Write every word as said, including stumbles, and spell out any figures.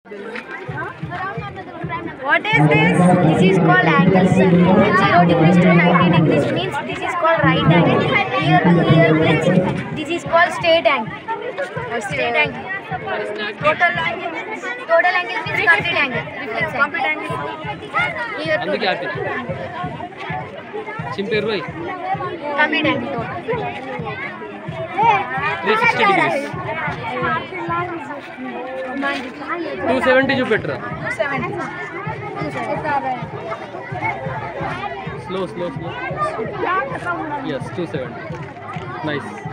What is this? This is called angle, sir. zero degrees to ninety degrees means this is called right angle. Here to here means this is called straight angle. Uh, straight angle. Total angle means total angle means complete angle. Reflex complete angle. Here to Chimpir Roy. Complete angle total. three sixty degrees. two seventy చూపెట్రా. two seventy. Slow, slow, slow. Yes, two seventy. Nice.